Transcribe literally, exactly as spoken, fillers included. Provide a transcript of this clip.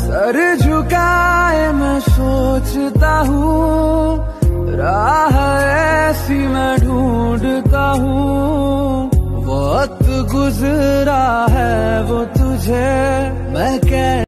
Sir झुकाए मैं सोचता हूँ, राह ऐसी मैं ढूंढता हूँ। वक्त गुजरा है वो तुझे मैं कह